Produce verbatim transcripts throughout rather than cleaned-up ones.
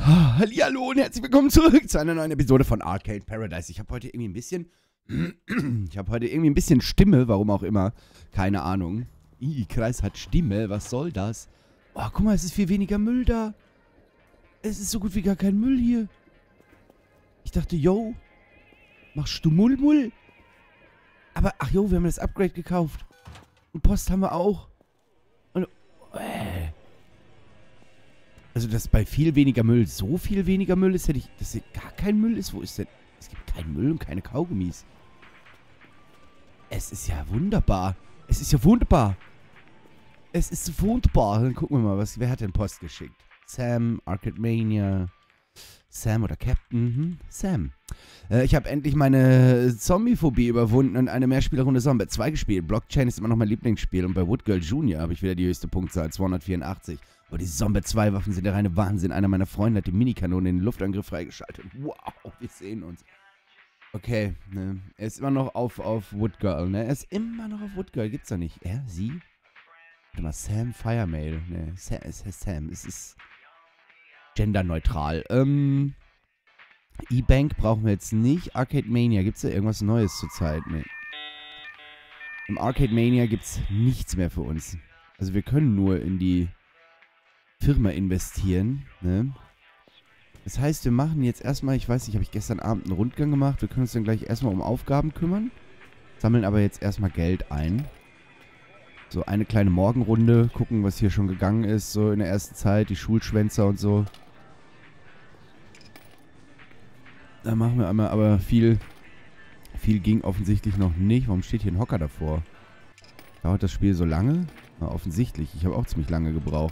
Hallihallo und herzlich willkommen zurück zu einer neuen Episode von Arcade Paradise. Ich habe heute irgendwie ein bisschen... ich habe heute irgendwie ein bisschen Stimme, warum auch immer. Keine Ahnung. Ih, Kreis hat Stimme, was soll das? Oh, guck mal, es ist viel weniger Müll da. Es ist so gut wie gar kein Müll hier. Ich dachte, yo, machst du Mull-Mull? Aber, ach jo, wir haben das Upgrade gekauft. Und Post haben wir auch. Und, äh... Also, dass bei viel weniger Müll so viel weniger Müll ist, hätte ich... Dass hier gar kein Müll ist? Wo ist denn... Es gibt keinen Müll und keine Kaugummis. Es ist ja wunderbar. Es ist ja wunderbar. Es ist wunderbar. Dann gucken wir mal, was... Wer hat denn Post geschickt? Sam, Arcade Mania... Sam oder Captain? Mhm. Sam. Äh, ich habe endlich meine Zombie-Phobie überwunden und eine Mehrspielerrunde Zombie zwei gespielt. Blockchain ist immer noch mein Lieblingsspiel und bei Woodgirl Junior habe ich wieder die höchste Punktzahl, zweihundertvierundachtzig. Aber die Zombie zwei Waffen sind der reine Wahnsinn. Einer meiner Freunde hat die Minikanone in den Luftangriff freigeschaltet. Wow, wir sehen uns. Okay, ne. Er ist immer noch auf, auf Woodgirl, ne? Er ist immer noch auf Woodgirl. Gibt's doch nicht. Er? Sie? Warte mal, Sam Firemail. Ne, Sam, es heißt Sam. Es ist genderneutral. Ähm, E-Bank brauchen wir jetzt nicht. Arcade Mania, gibt's da irgendwas Neues zurzeit? Ne. Im Arcade Mania gibt's nichts mehr für uns. Also wir können nur in die Firma investieren, ne? Das heißt, wir machen jetzt erstmal, ich weiß nicht, habe ich gestern Abend einen Rundgang gemacht. Wir können uns dann gleich erstmal um Aufgaben kümmern. Sammeln aber jetzt erstmal Geld ein. So, eine kleine Morgenrunde. Gucken, was hier schon gegangen ist, so in der ersten Zeit. Die Schulschwänzer und so. Da machen wir einmal, aber viel, viel ging offensichtlich noch nicht. Warum steht hier ein Hocker davor? Dauert das Spiel so lange? Na, offensichtlich. Ich habe auch ziemlich lange gebraucht.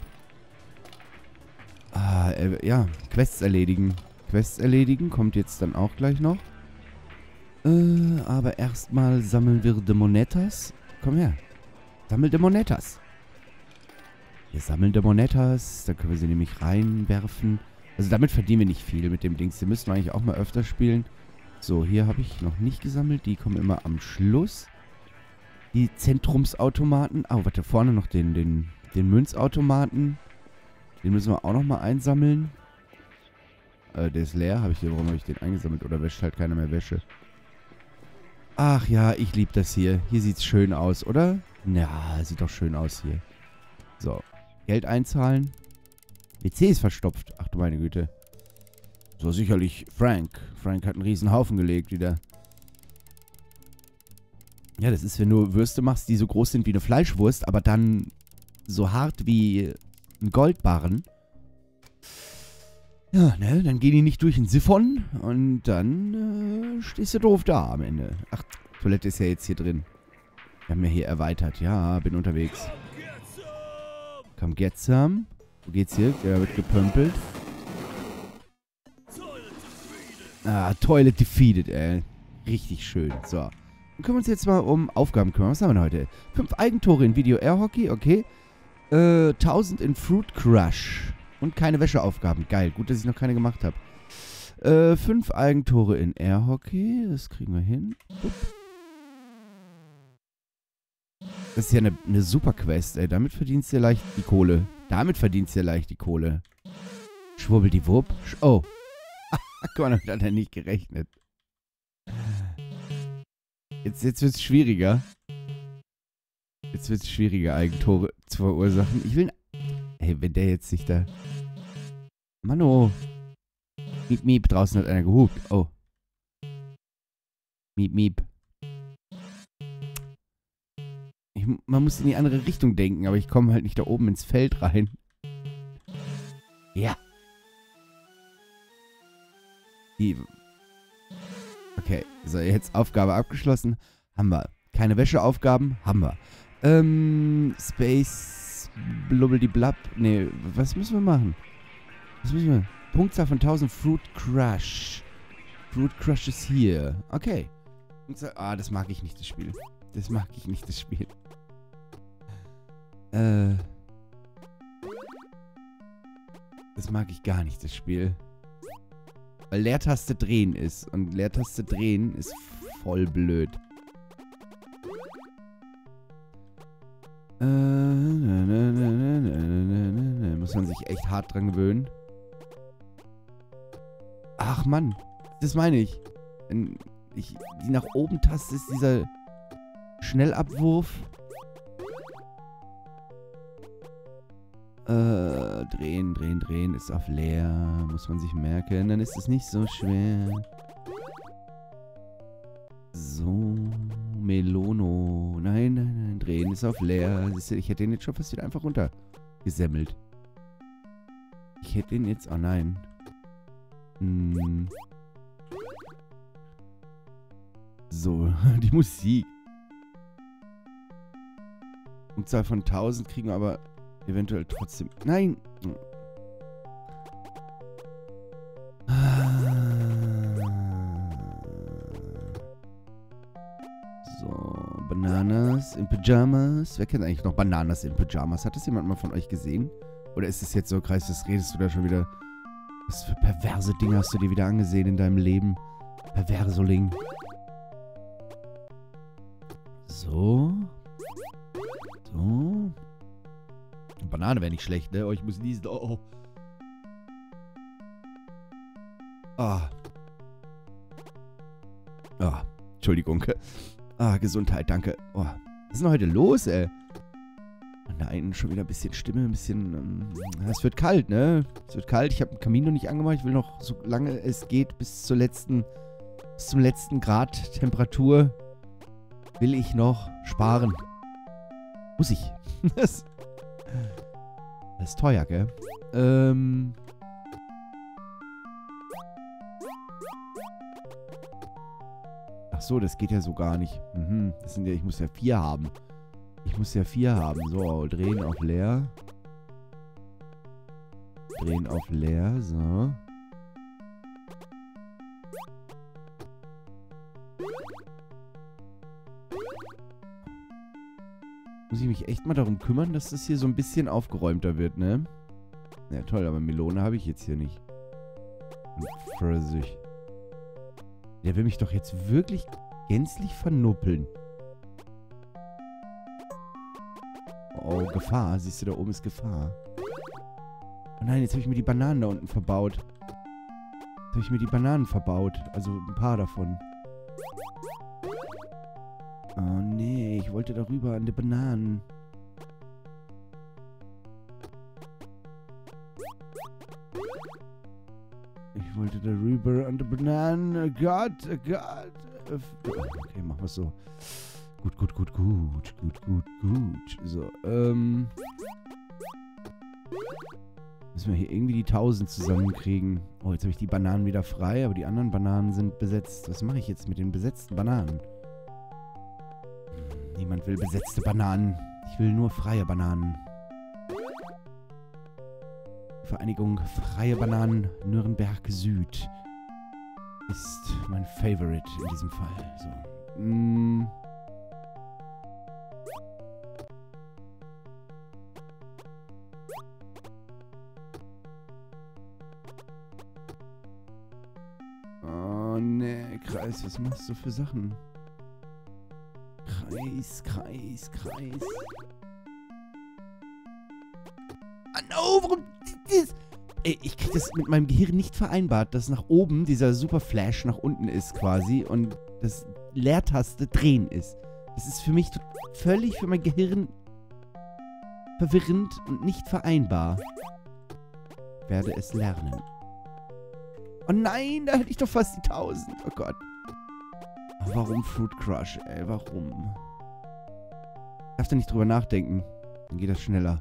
Ah, äh, ja. Quests erledigen. Quests erledigen kommt jetzt dann auch gleich noch. Äh, aber erstmal sammeln wir Demonetas. Komm her. Sammel Demonetas. Wir sammeln Demonetas. Da können wir sie nämlich reinwerfen. Also damit verdienen wir nicht viel mit dem Dings. Die müssten wir eigentlich auch mal öfter spielen. So, hier habe ich noch nicht gesammelt. Die kommen immer am Schluss. Die Zentrumsautomaten. Oh, warte, vorne noch den, den, den Münzautomaten. Den müssen wir auch nochmal einsammeln. Äh, der ist leer. Habe ich hier, warum habe ich den eingesammelt? Oder wäscht halt keiner mehr Wäsche? Ach ja, ich liebe das hier. Hier sieht es schön aus, oder? Ja, sieht doch schön aus hier. So, Geld einzahlen. P C ist verstopft. Ach du meine Güte. So, sicherlich Frank. Frank hat einen riesen Haufen gelegt wieder. Ja, das ist, wenn du Würste machst, die so groß sind wie eine Fleischwurst, aber dann so hart wie ein Goldbarren. Ja, ne, dann gehen die nicht durch den Siphon und dann äh, stehst du doof da am Ende. Ach, Toilette ist ja jetzt hier drin. Wir haben ja hier erweitert. Ja, bin unterwegs. Come get some. Wo geht's hier? Der wird gepömpelt. Ah, Toilet defeated, ey. Richtig schön. So. Dann können wir uns jetzt mal um Aufgaben kümmern. Was haben wir denn heute? Fünf Eigentore in Video Air Hockey, okay. Äh, tausend in Fruit Crush. Und keine Wäscheaufgaben. Geil. Gut, dass ich noch keine gemacht habe. Äh, fünf Eigentore in Air Hockey. Das kriegen wir hin. Upp. Das ist ja eine, eine super Quest, ey. Damit verdienst du ja leicht die Kohle. Damit verdienst du ja leicht die Kohle. Schwubbel die Wupp. Sch oh. Guck mal, damit hat er nicht gerechnet. Jetzt, jetzt wird es schwieriger. Jetzt wird es schwieriger, Eigentore zu verursachen. Ich will... Hey, wenn der jetzt sich da... Mano. Miep, miep. Draußen hat einer gehupt. Oh. Miep, miep. Ich, man muss in die andere Richtung denken, aber ich komme halt nicht da oben ins Feld rein. Ja. Die... Okay, so, jetzt Aufgabe abgeschlossen. Haben wir. Keine Wäscheaufgaben? Haben wir. Ähm, Space... Blubbeldiblab. Nee, was müssen wir machen? Was müssen wir... Punktzahl von tausend Fruit Crush. Fruit Crush ist hier. Okay. Punktzahl... Ah, das mag ich nicht, das Spiel. Das mag ich nicht, das Spiel. Äh... Das mag ich gar nicht, das Spiel. Weil Leertaste drehen ist. Und Leertaste drehen ist voll blöd. Äh, na, na, na, na, na, na, na. Muss man sich echt hart dran gewöhnen. Ach Mann, das meine ich. Wenn ich die nach oben taste, ist dieser Schnellabwurf. Äh, drehen, drehen, drehen ist auf leer. Muss man sich merken. Dann ist es nicht so schwer. So, Melono. Nein, nein, nein. Drehen ist auf leer. Ich hätte den jetzt schon fast wieder einfach runtergesemmelt. Ich hätte den jetzt... Oh nein. Hm. So, die Musik. Punktzahl von tausend kriegen wir aber eventuell trotzdem... Nein! So, Bananas in Pyjamas. Wer kennt eigentlich noch Bananas in Pyjamas? Hat das jemand mal von euch gesehen? Oder ist es jetzt so, Kreis, was redest du da schon wieder? Was für perverse Dinge hast du dir wieder angesehen in deinem Leben? Perversoling. So. So. Banane wäre nicht schlecht, ne? Oh, ich muss niesen. Oh, oh. Ah. Ah. Entschuldigung. Ah, Gesundheit, danke. Oh. Was ist denn heute los, ey? Oh nein, schon wieder ein bisschen Stimme, ein bisschen... Ähm, es wird kalt, ne? Es wird kalt. Ich habe den Kamin noch nicht angemacht. Ich will noch, so lange es geht, bis zur letzten... Bis zum letzten Grad Temperatur will ich noch sparen. Muss ich. Das, das ist teuer, gell? Ähm... Ach so, das geht ja so gar nicht. Mhm, das sind ja, ich muss ja vier haben. Ich muss ja vier haben. So, drehen auf leer. Drehen auf leer, so. Muss ich mich echt mal darum kümmern, dass das hier so ein bisschen aufgeräumter wird, ne? Ja, toll, aber Melone habe ich jetzt hier nicht. Und Pfirsich. Der will mich doch jetzt wirklich gänzlich vernuppeln. Oh, Gefahr. Siehst du, da oben ist Gefahr. Oh nein, jetzt habe ich mir die Bananen da unten verbaut. Jetzt habe ich mir die Bananen verbaut. Also ein paar davon. Oh nee, ich wollte darüber an die Bananen. Ich wollte darüber an die Bananen. Oh Gott, oh Gott. Okay, machen wir es so. Gut, gut, gut, gut. Gut, gut, gut. So, ähm... müssen wir hier irgendwie die tausend zusammenkriegen. Oh, jetzt habe ich die Bananen wieder frei, aber die anderen Bananen sind besetzt. Was mache ich jetzt mit den besetzten Bananen? Hm, niemand will besetzte Bananen. Ich will nur freie Bananen. Vereinigung Freie Bananen Nürnberg Süd ist mein Favorite in diesem Fall. So. Mm. Oh ne, Kreis, was machst du für Sachen? Kreis, Kreis, Kreis. Ah, no, warum... Das? Ey, ich krieg das mit meinem Gehirn nicht vereinbart, dass nach oben dieser Super Flash nach unten ist quasi und das Leertaste drehen ist. Das ist für mich völlig für mein Gehirn verwirrend und nicht vereinbar. Ich werde es lernen. Oh nein, da hätte ich doch fast die tausend. Oh Gott. Warum Fruit Crush, ey? Warum? Ich darf da nicht drüber nachdenken. Dann geht das schneller.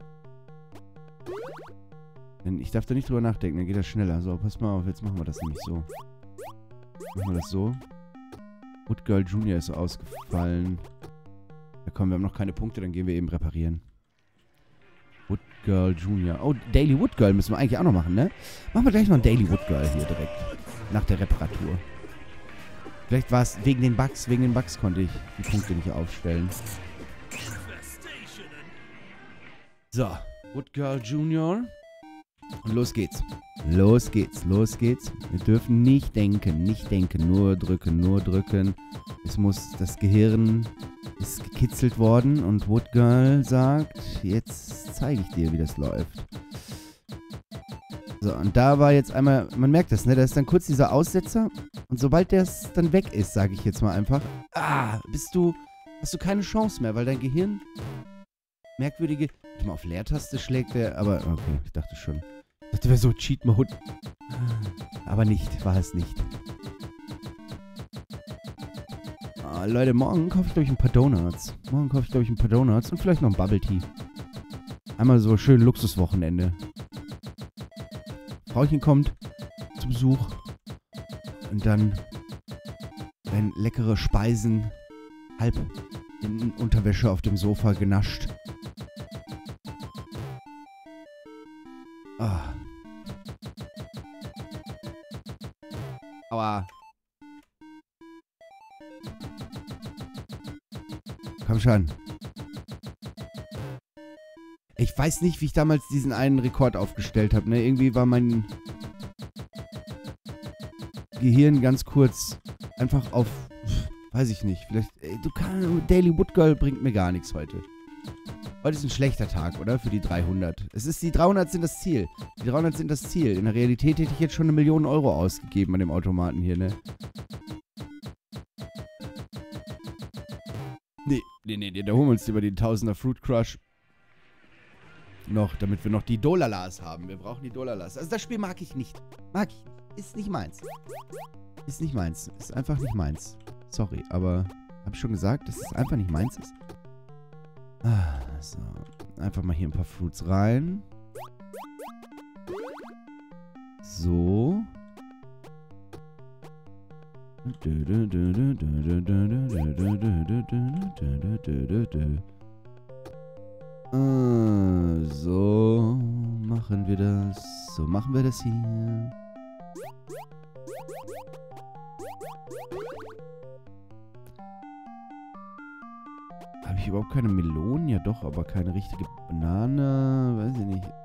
Ich darf da nicht drüber nachdenken, dann geht das schneller. So, pass mal auf, jetzt machen wir das nämlich so. Machen wir das so. Wood Girl Junior ist so ausgefallen. Ja komm, wir haben noch keine Punkte, dann gehen wir eben reparieren. Wood Girl Junior. Oh, Daily Wood Girl müssen wir eigentlich auch noch machen, ne? Machen wir gleich noch ein Daily Wood Girl hier direkt. Nach der Reparatur. Vielleicht war es wegen den Bugs. Wegen den Bugs konnte ich die Punkte nicht aufstellen. So, Wood Girl Junior. Und los geht's. Los geht's, los geht's. Wir dürfen nicht denken, nicht denken. Nur drücken, nur drücken. Es muss, das Gehirn ist gekitzelt worden. Und Wood Girl sagt, jetzt zeige ich dir, wie das läuft. So, und da war jetzt einmal, man merkt das, ne? Da ist dann kurz dieser Aussetzer. Und sobald das dann weg ist, sage ich jetzt mal einfach, ah, bist du, hast du keine Chance mehr, weil dein Gehirn merkwürdige, warte mal, auf Leertaste schlägt der, aber, okay, ich dachte schon. Ich dachte, wäre so Cheat-Mode. Aber nicht, war es nicht. Ah, Leute, morgen kaufe ich, glaube ich, ein paar Donuts. Morgen kaufe ich, glaube ich, ein paar Donuts und vielleicht noch ein Bubble Tea. Einmal so schön Luxuswochenende. Frauchen kommt zu Besuch und dann werden leckere Speisen halb in Unterwäsche auf dem Sofa genascht. Ah. Aua. Komm schon. Ich weiß nicht, wie ich damals diesen einen Rekord aufgestellt habe. Ne? Irgendwie war mein Gehirn ganz kurz einfach auf, weiß ich nicht, vielleicht, ey, du kannst, Daily Wood Girl bringt mir gar nichts heute. Heute ist ein schlechter Tag, oder? Für die dreihundert. Es ist, die dreihundert sind das Ziel. Die dreihundert sind das Ziel. In der Realität hätte ich jetzt schon eine Million Euro ausgegeben an dem Automaten hier, ne? Nee, nee, nee, nee, da holen wir uns lieber den Tausender Fruit Crush. Noch, damit wir noch die Dolalas haben. Wir brauchen die Dolalas. Also das Spiel mag ich nicht. Mag ich nicht. Ist nicht meins. Ist nicht meins. Ist einfach nicht meins. Sorry, aber habe ich schon gesagt, dass es einfach nicht meins ist? Ah, so. Einfach mal hier ein paar Fruits rein. So. Äh, so machen wir das. So machen wir das hier. Habe ich überhaupt keine Melonen? Ja doch, aber keine richtige Banane. Weiß ich nicht.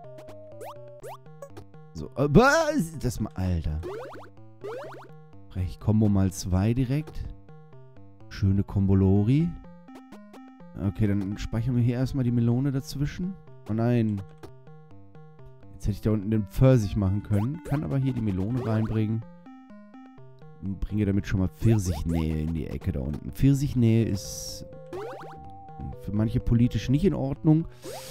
So, aber das mal, Alter. Brech ich Combo mal zwei direkt. Schöne Kombolori. Okay, dann speichern wir hier erstmal die Melone dazwischen. Oh nein. Jetzt hätte ich da unten den Pfirsich machen können. Kann aber hier die Melone reinbringen. Bringe damit schon mal Pfirsichnähe in die Ecke da unten. Pfirsichnähe ist für manche politisch nicht in Ordnung.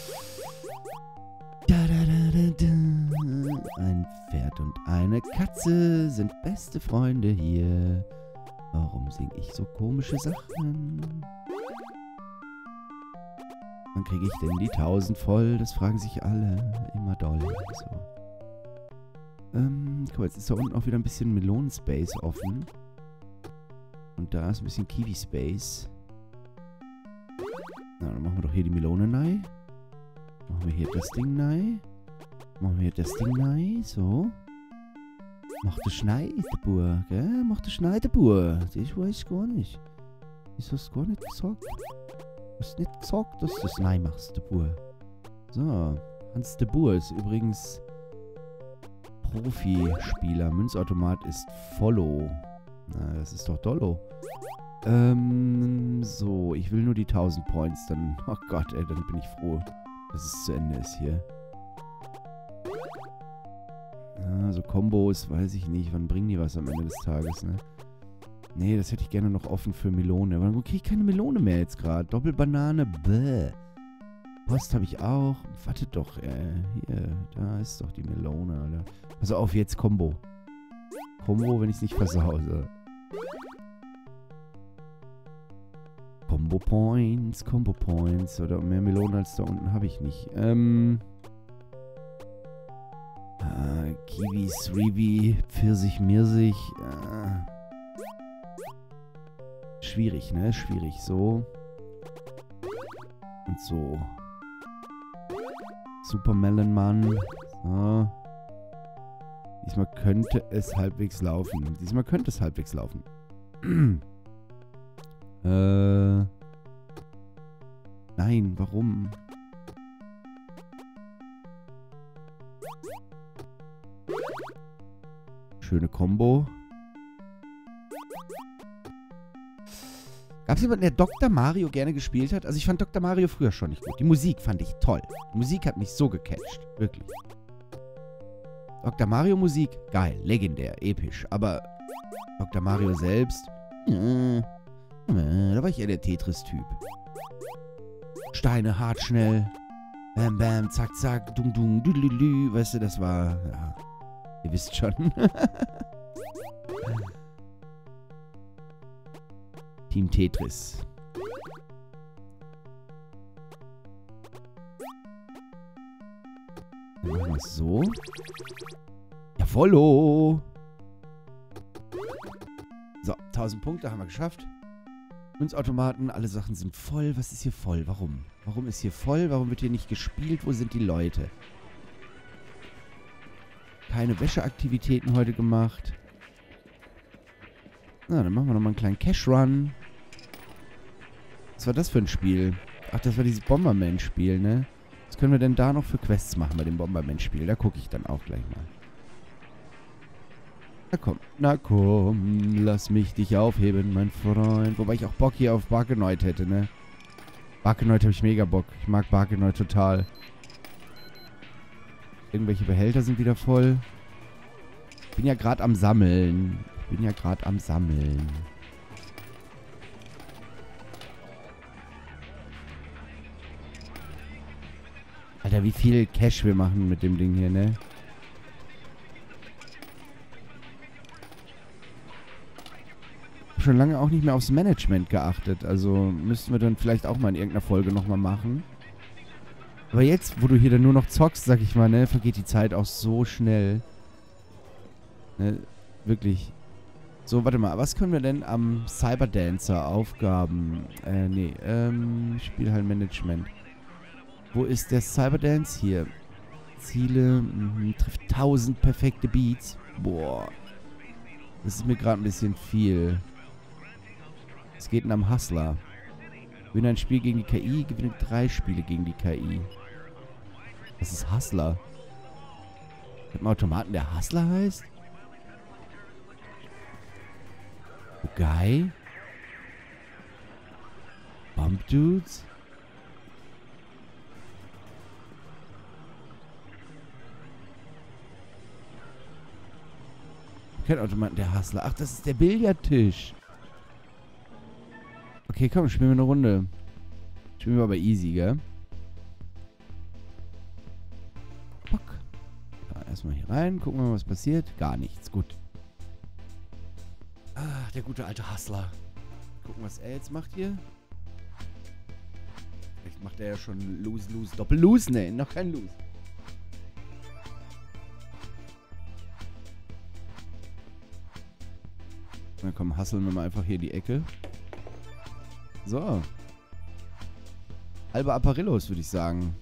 Da, da, da, da, da. Ein Pferd und eine Katze sind beste Freunde hier. Warum singe ich so komische Sachen? Wann kriege ich denn die tausend voll? Das fragen sich alle. Immer doll. So. Ähm, guck mal, jetzt ist da unten auch wieder ein bisschen Melonen-Space offen. Und da ist ein bisschen Kiwi-Space. Na, dann machen wir doch hier die Melone rein. Machen wir hier das Ding rein. Machen wir hier das Ding rein. So. Mach das Schneidebur, gell? Mach das Schneidebur. Das weiß ich gar nicht. Ich hab's gar nicht gesagt. Du hast nicht gesagt, dass du das Nein machst, de Bur. So. Hans de Bur ist übrigens Profispieler. Münzautomat ist Follow. Na, das ist doch Dollo. Ähm, so. Ich will nur die tausend Points. Dann, oh Gott, ey, dann bin ich froh, dass es zu Ende ist hier. Ja, so Kombos, weiß ich nicht. Wann bringen die was am Ende des Tages, ne? Nee, das hätte ich gerne noch offen für Melone. Aber dann kriege ich keine Melone mehr jetzt gerade. Doppelbanane, bäh. Post habe ich auch. Wartet doch, äh, hier, da ist doch die Melone, Alter. Pass auf, jetzt Combo. Combo, wenn ich es nicht versause. Combo Points, Combo Points. Oder mehr Melone als da unten habe ich nicht. Ähm... Äh, Kiwi, Sribi, Pfirsich, Mirsich. Äh... Schwierig, ne? Schwierig. So. Und so. Super Melon Mann. So. Diesmal könnte es halbwegs laufen. Diesmal könnte es halbwegs laufen. äh. Nein, warum? Schöne Kombo. Gab es jemanden, der Doktor Mario gerne gespielt hat? Also ich fand Doktor Mario früher schon nicht gut. Die Musik fand ich toll. Die Musik hat mich so gecatcht. Wirklich. Doktor Mario Musik, geil, legendär, episch. Aber Doktor Mario selbst, äh, äh, da war ich eher der Tetris-Typ. Steine, hart, schnell. Bam, bam, zack, zack, dung, dung, düdelülü. Weißt du, das war, ja, ihr wisst schon. Team Tetris. Dann machen wir es so. Jawollo! So, tausend Punkte haben wir geschafft. Münzautomaten, alle Sachen sind voll. Was ist hier voll? Warum? Warum ist hier voll? Warum wird hier nicht gespielt? Wo sind die Leute? Keine Wäscheaktivitäten heute gemacht. Na, dann machen wir nochmal einen kleinen Cash-Run. Was war das für ein Spiel? Ach, das war dieses Bomberman-Spiel, ne? Was können wir denn da noch für Quests machen bei dem Bomberman-Spiel? Da gucke ich dann auch gleich mal. Na komm, na komm, lass mich dich aufheben, mein Freund. Wobei ich auch Bock hier auf Barkenoid hätte, ne? Barkenoid habe ich mega Bock. Ich mag Barkenoid total. Irgendwelche Behälter sind wieder voll. Ich bin ja gerade am Sammeln. Ich bin ja gerade am Sammeln. Alter, wie viel Cash wir machen mit dem Ding hier, ne? Ich habe schon lange auch nicht mehr aufs Management geachtet. Also müssten wir dann vielleicht auch mal in irgendeiner Folge nochmal machen. Aber jetzt, wo du hier dann nur noch zockst, sag ich mal, ne, vergeht die Zeit auch so schnell. Ne, wirklich. So, warte mal, was können wir denn am Cyberdancer Aufgaben? Äh, nee, ähm, Spielhallenmanagement. Wo ist der Cyberdance? Hier. Ziele, mh, trifft tausend perfekte Beats. Boah. Das ist mir gerade ein bisschen viel. Es geht denn am Hustler. Gewinne ein Spiel gegen die K I, gewinne drei Spiele gegen die K I. Das ist Hustler. Mit einem Automaten, der Hustler heißt? Guy? Bump Dudes? Kein Automaten, der Hustler. Ach, das ist der Billardtisch. Okay, komm, spielen wir eine Runde. Spielen wir aber easy, gell? Bock. Ja, erstmal hier rein, gucken wir mal, was passiert. Gar nichts, gut. Ah, der gute alte Hustler. Gucken, was er jetzt macht hier. Vielleicht macht er ja schon Lose, Lose, Doppel-Lose. Ne, noch kein Lose. Na komm, hustlen wir mal einfach hier die Ecke. So. Halbe Apparillos, würde ich sagen.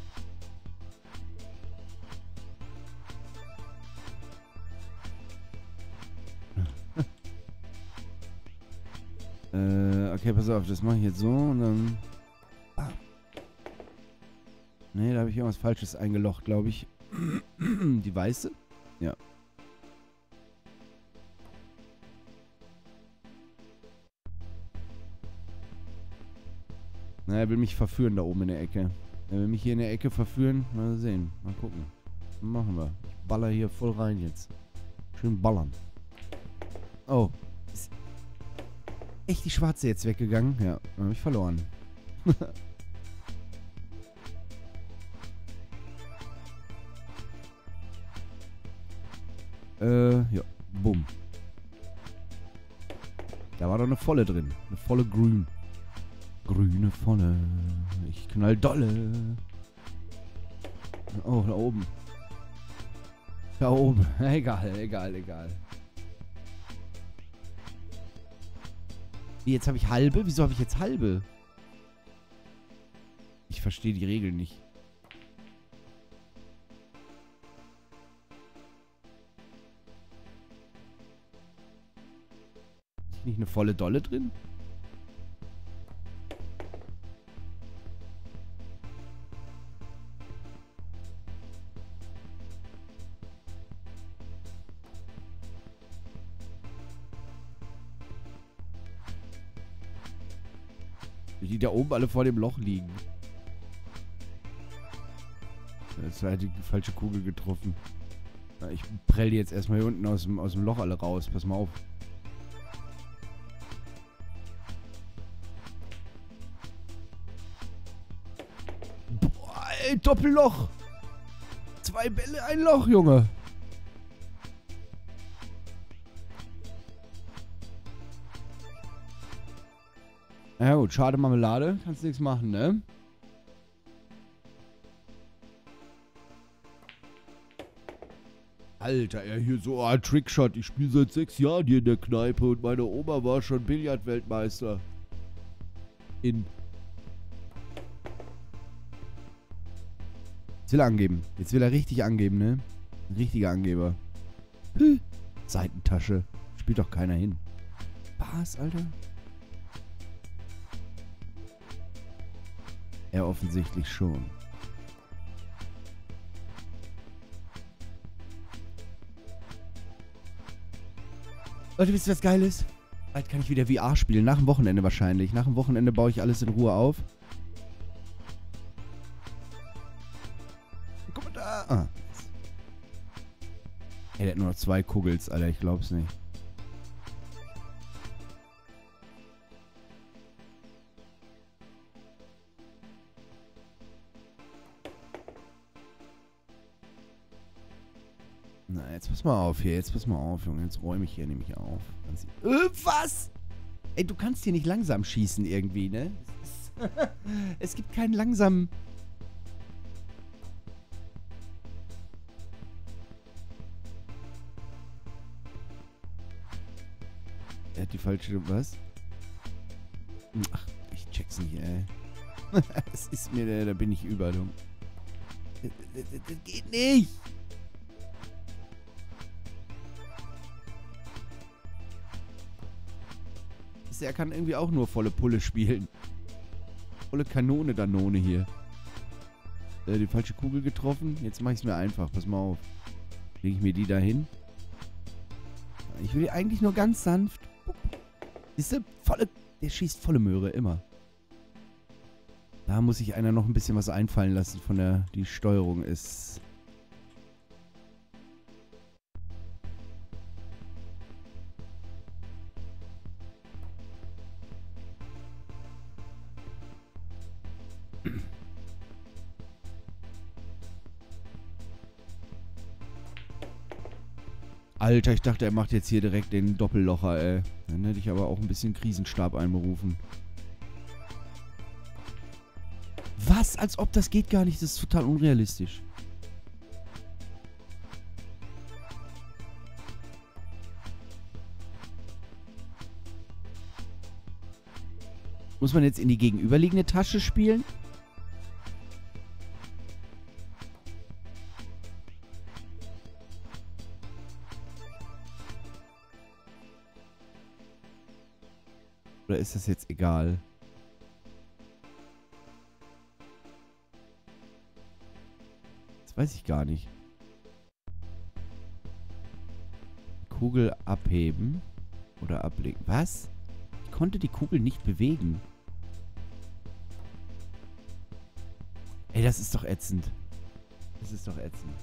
äh, okay, pass auf, das mache ich jetzt so und dann... Ah. Ne, da habe ich irgendwas Falsches eingelocht, glaube ich. Die weiße? Ja. Na, er will mich verführen da oben in der Ecke. Er will mich hier in der Ecke verführen. Mal sehen. Mal gucken. Was machen wir? Ich baller hier voll rein jetzt. Schön ballern. Oh. Ist echt die Schwarze jetzt weggegangen? Ja, dann habe ich verloren. äh, ja. Bumm. Da war doch eine volle drin. Eine volle Grün. Grüne volle. Ich knall dolle. Oh, da oben. Da oben. Egal, egal, egal. Wie, jetzt habe ich halbe? Wieso habe ich jetzt halbe? Ich verstehe die Regeln nicht. Ist nicht eine volle Dolle drin? Die da oben alle vor dem Loch liegen. Jetzt hat die falsche Kugel getroffen. Ich prell die jetzt erstmal hier unten aus dem, aus dem Loch alle raus. Pass mal auf. Boah, ey, Doppelloch. Zwei Bälle, ein Loch, Junge. Ja gut, schade Marmelade. Kannst nichts machen, ne? Alter, er hier so, ah, Trickshot. Ich spiele seit sechs Jahren hier in der Kneipe und meine Oma war schon Billardweltmeister. In. Jetzt will er angeben. Jetzt will er richtig angeben, ne? Ein richtiger Angeber. Hm. Seitentasche. Spielt doch keiner hin. Was, Alter? Er offensichtlich schon. Leute, wisst ihr, was geil ist? Bald kann ich wieder V R spielen. Nach dem Wochenende wahrscheinlich. Nach dem Wochenende baue ich alles in Ruhe auf. Guck mal da. Ah. Ey, der hat nur noch zwei Kugels, Alter. Ich glaub's nicht. Na, jetzt pass mal auf hier. Jetzt pass mal auf, Junge. Jetzt räume ich hier nämlich auf. Äh, was? Ey, du kannst hier nicht langsam schießen irgendwie, ne? Es, ist es gibt keinen langsamen... Er hat die falsche... Was? Ach, ich check's nicht, ey. Es ist mir... Da bin ich über, du. Das, das, das geht nicht! Er kann irgendwie auch nur volle Pulle spielen. Volle Kanone Danone hier. Äh, die falsche Kugel getroffen. Jetzt mache ich es mir einfach. Pass mal auf. Lege ich mir die da hin. Ich will die eigentlich nur ganz sanft. Siehst du? Volle... Der schießt volle Möhre. Immer. Da muss sich einer noch ein bisschen was einfallen lassen von der... Die Steuerung ist... Alter, ich dachte, er macht jetzt hier direkt den Doppellocher, ey. Dann hätte ich aber auch ein bisschen Krisenstab einberufen. Was? Als ob das geht gar nicht. Das ist total unrealistisch. Muss man jetzt in die gegenüberliegende Tasche spielen? Oder ist das jetzt egal? Das weiß ich gar nicht. Kugel abheben. Oder ablegen. Was? Ich konnte die Kugel nicht bewegen. Ey, das ist doch ätzend. Das ist doch ätzend.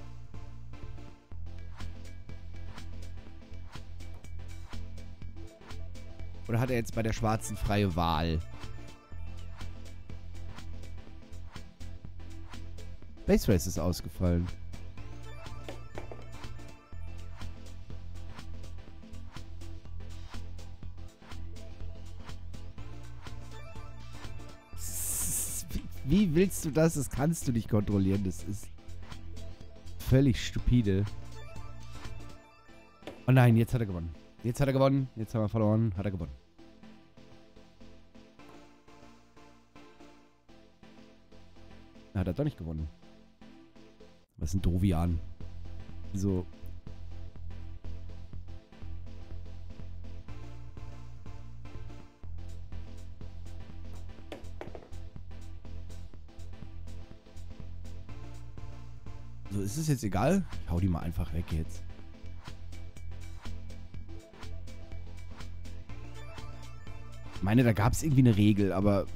Oder hat er jetzt bei der Schwarzen freie Wahl? Space Race ist ausgefallen. Wie willst du das? Das kannst du nicht kontrollieren. Das ist völlig stupide. Oh nein, jetzt hat er gewonnen. Jetzt hat er gewonnen. Jetzt haben wir verloren. Hat er gewonnen. Er hat er doch nicht gewonnen. Was ist ein Dovian? So. So, ist es jetzt egal? Ich hau die mal einfach weg jetzt. Ich meine, da gab es irgendwie eine Regel, aber...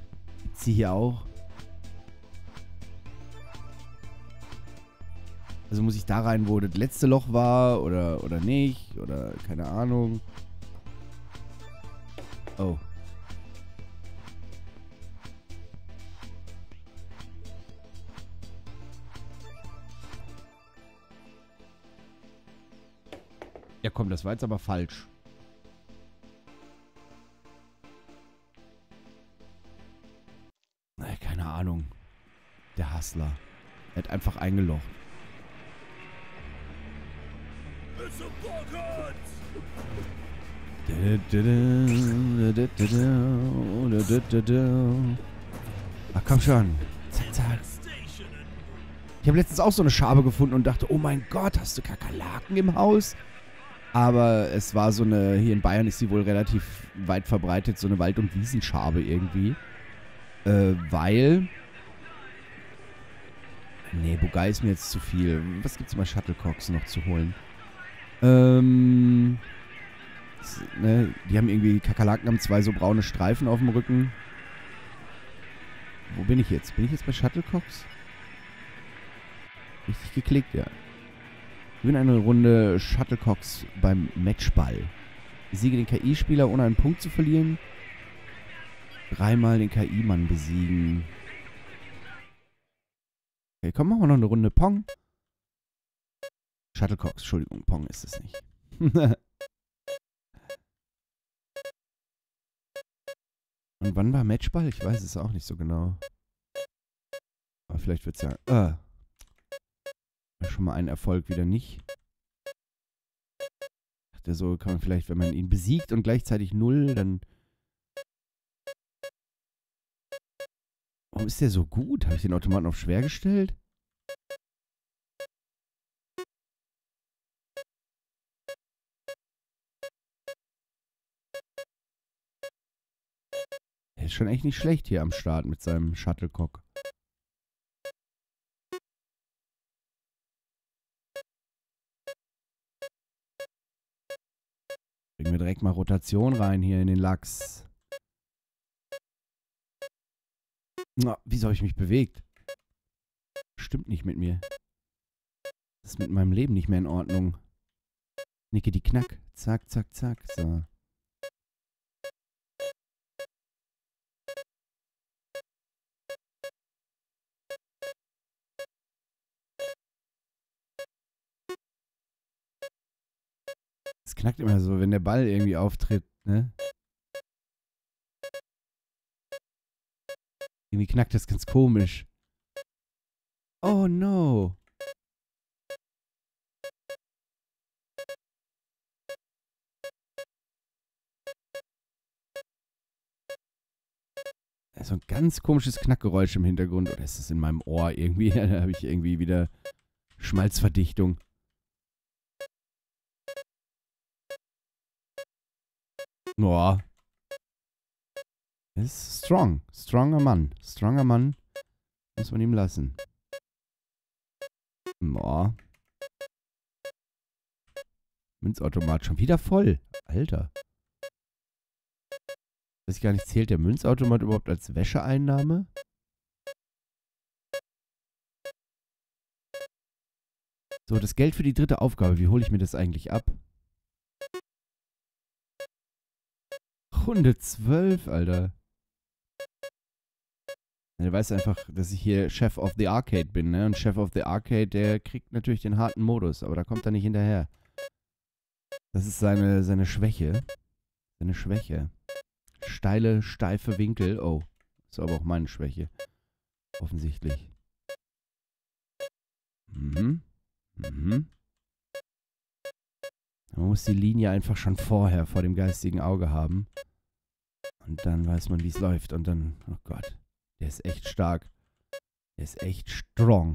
Gibt's die hier auch? Also muss ich da rein, wo das letzte Loch war oder, oder nicht? Oder keine Ahnung. Oh. Ja komm, das war jetzt aber falsch. Naja, keine Ahnung. Der Hustler. Er hat einfach eingelocht. Ach komm schon. Zack, zack. Ich habe letztens auch so eine Schabe gefunden und dachte, oh mein Gott, hast du Kakerlaken im Haus? Aber es war so eine, hier in Bayern ist sie wohl relativ weit verbreitet, so eine Wald- und Wiesenschabe irgendwie. Äh, weil... Nee, Bugай ist mir jetzt zu viel. Was gibt's bei Shuttlecocks noch zu holen? Ähm... Das, ne, die haben irgendwie, Kakerlaken haben zwei so braune Streifen auf dem Rücken. Wo bin ich jetzt? Bin ich jetzt bei Shuttlecocks? Richtig geklickt, ja. Gewinne eine Runde Shuttlecocks beim Matchball. Besiege den K I-Spieler, ohne einen Punkt zu verlieren. Dreimal den K I-Mann besiegen. Okay, komm, machen wir noch eine Runde Pong. Shuttlecocks, Entschuldigung, Pong ist es nicht. Und wann war Matchball? Ich weiß es auch nicht so genau. Aber vielleicht wird es ja... Äh, schon mal ein Erfolg wieder nicht. Ich dachte so, kann man vielleicht, wenn man ihn besiegt und gleichzeitig null, dann... Warum ist der so gut? Habe ich den Automaten auf schwer gestellt? Er ist schon echt nicht schlecht hier am Start mit seinem Shuttlecock. Bringen wir direkt mal Rotation rein hier in den Lachs. Na, wieso habe ich mich bewegt? Stimmt nicht mit mir. Das ist mit meinem Leben nicht mehr in Ordnung. Nicke die Knack. Zack, zack, zack. So. Es knackt immer so, wenn der Ball irgendwie auftritt, ne? Irgendwie knackt das ganz komisch. Oh no. So ein ganz komisches Knackgeräusch im Hintergrund. Oder ist das in meinem Ohr irgendwie? Da habe ich irgendwie wieder Schmalzverdichtung. Boah. Ist strong. Stronger Mann. Stronger Mann. Muss man ihm lassen. Boah. Münzautomat schon wieder voll. Alter. Weiß ich gar nicht, zählt der Münzautomat überhaupt als Wäscheeinnahme? So, das Geld für die dritte Aufgabe. Wie hole ich mir das eigentlich ab? Runde zwölf, Alter. Der weiß einfach, dass ich hier Chef of the Arcade bin, ne? Und Chef of the Arcade, der kriegt natürlich den harten Modus, aber da kommt er nicht hinterher. Das ist seine, seine Schwäche. Seine Schwäche. Steile, steife Winkel. Oh, ist aber auch meine Schwäche. Offensichtlich. Mhm. Mhm. Man muss die Linie einfach schon vorher vor dem geistigen Auge haben. Und dann weiß man, wie es läuft. Und dann, oh Gott, der ist echt stark. Der ist echt strong.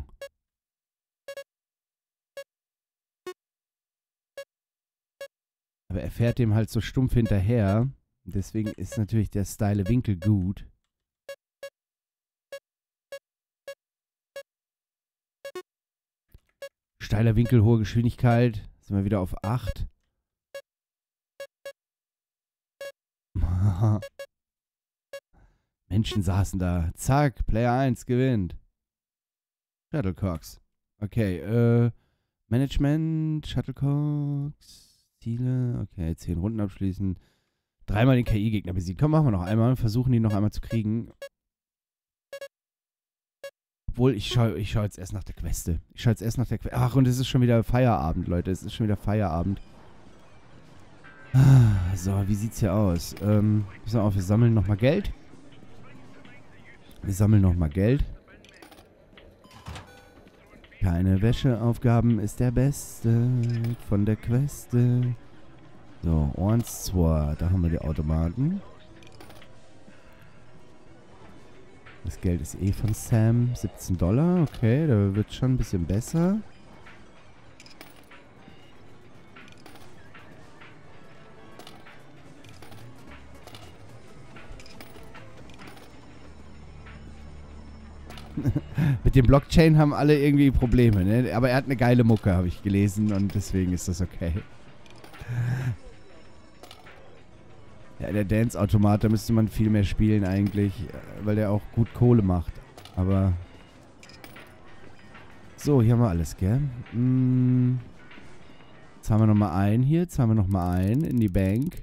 Aber er fährt dem halt so stumpf hinterher. Deswegen ist natürlich der steile Winkel gut. Steiler Winkel, hohe Geschwindigkeit. Sind wir wieder auf acht. Menschen saßen da. Zack, Player eins gewinnt. Shuttlecocks. Okay, äh, Management, Shuttlecocks, Ziele, okay, zehn Runden abschließen. Dreimal den K I-Gegner besiegen. Komm, machen wir noch einmal. Versuchen die noch einmal zu kriegen. Obwohl, ich schaue ich schau jetzt erst nach der Queste. Ich schaue jetzt erst nach der Queste. Ach, und es ist schon wieder Feierabend, Leute. Es ist schon wieder Feierabend. Ah, so, wie sieht's hier aus? Ähm, pass auf, wir sammeln nochmal Geld. Wir sammeln nochmal Geld. Keine Wäscheaufgaben ist der Beste von der Queste. So, eins, zwei. Da haben wir die Automaten. Das Geld ist eh von Sam. siebzehn Dollar. Okay, da wird schon ein bisschen besser. Mit dem Blockchain haben alle irgendwie Probleme, ne? Aber er hat eine geile Mucke, habe ich gelesen. Und deswegen ist das okay. Ja, der Dance-Automat, da müsste man viel mehr spielen eigentlich, weil der auch gut Kohle macht. Aber... So, hier haben wir alles, gell? Hm. Jetzt haben wir nochmal ein hier. Jetzt haben wir nochmal ein in die Bank.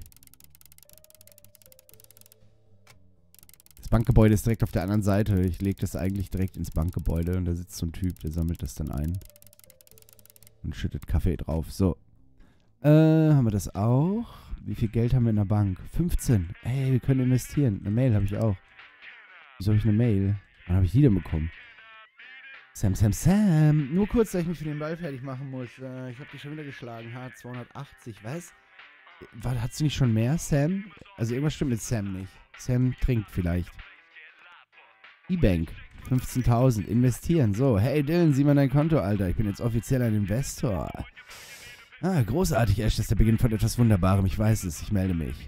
Das Bankgebäude ist direkt auf der anderen Seite. Ich lege das eigentlich direkt ins Bankgebäude und da sitzt so ein Typ, der sammelt das dann ein. Und schüttet Kaffee drauf. So. Äh, haben wir das auch? Wie viel Geld haben wir in der Bank? fünfzehn. Ey, wir können investieren. Eine Mail habe ich auch. Wieso habe ich eine Mail? Wann habe ich die denn bekommen? Sam, Sam, Sam. Nur kurz, dass ich mich für den Ball fertig machen muss. Äh, ich habe dich schon wieder geschlagen. H zweihundertachtzig. Was? War, hast du nicht schon mehr, Sam? Also irgendwas stimmt mit Sam nicht. Sam trinkt vielleicht. E-Bank. fünfzehntausend. Investieren. So. Hey Dylan, sieh mal dein Konto, Alter. Ich bin jetzt offiziell ein Investor. Ah, großartig, Ash. Das ist der Beginn von etwas Wunderbarem. Ich weiß es. Ich melde mich.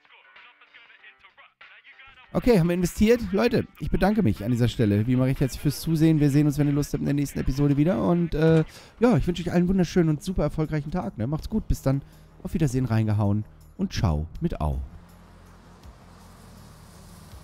Okay, haben wir investiert? Leute, ich bedanke mich an dieser Stelle. Wie immer recht herzlich fürs Zusehen. Wir sehen uns, wenn ihr Lust habt, in der nächsten Episode wieder. Und äh, ja, ich wünsche euch allen einen wunderschönen und super erfolgreichen Tag. Ne? Macht's gut. Bis dann. Auf Wiedersehen, reingehauen. Und ciao mit Au.